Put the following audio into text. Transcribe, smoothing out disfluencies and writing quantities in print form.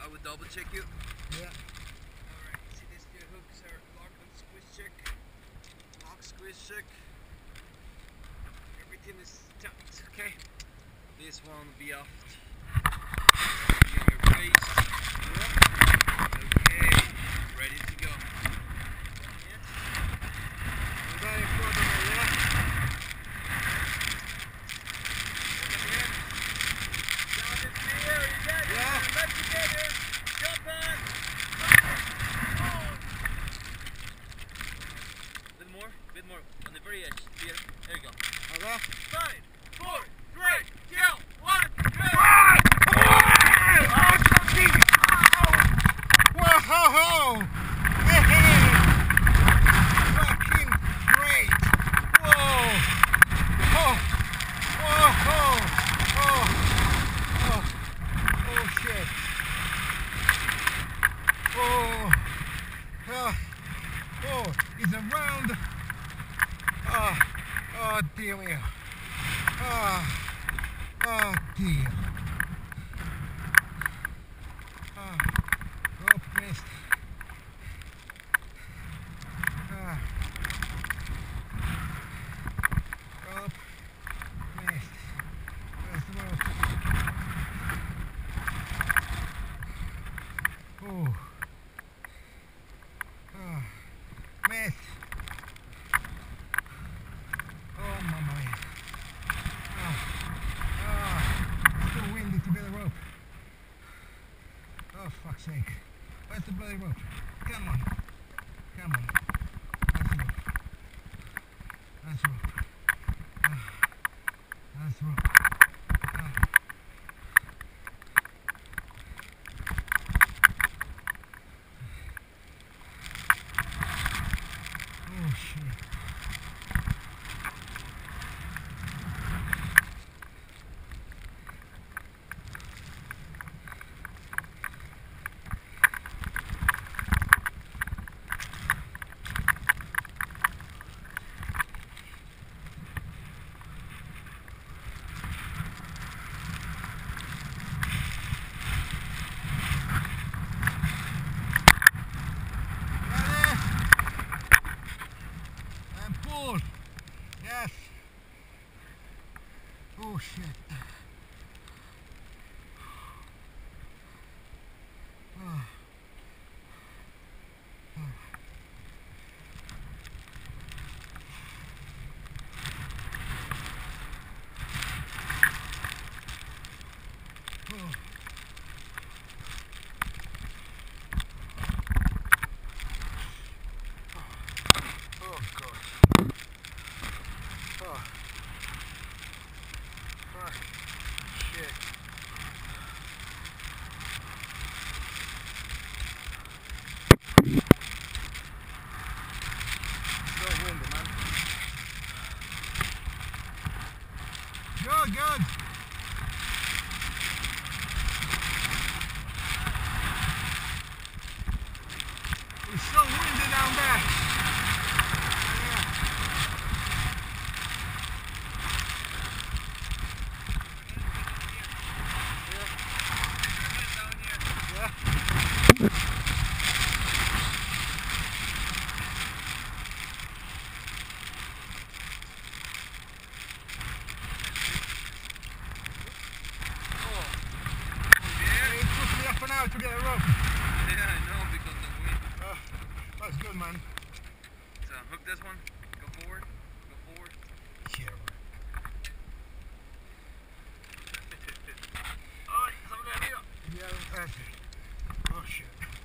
I would double check you. Yeah. Alright, see these two hooks are lock and squeeze check. Lock, squeeze check. Everything is tight, okay? This one will be off. In your face. Yeah. Okay, ready to go. Bit more on the very edge. Here, there you go. Okay. 5, 4, 3, 2, 1, go! Whoa! Hey! Fucking great! Whoa! Oh! Whoa! Oh! Oh! Oh shit! Oh! Oh! It's around! Oh dear me! Oh dear! Rope missed. Rope missed. Where's the rope? Oh. Missed. Oh mamma mia. It's too windy to get a rope. Oh fuck's sake. Where's the bloody rope? Come on. Come on. That's the rope. That's the rope. That's the rope. Oh shit. Yes. Oh shit. Oh. Oh. Oh. Oh god. Oh. Fuck. Shit. So windy, man. Good, good. It's so windy down there. To get a rope. Yeah, I know, because of the wind. That's good, man. So hook this one, go forward, go forward. Yeah. Alright, something there. Yeah, that's it. Oh shit.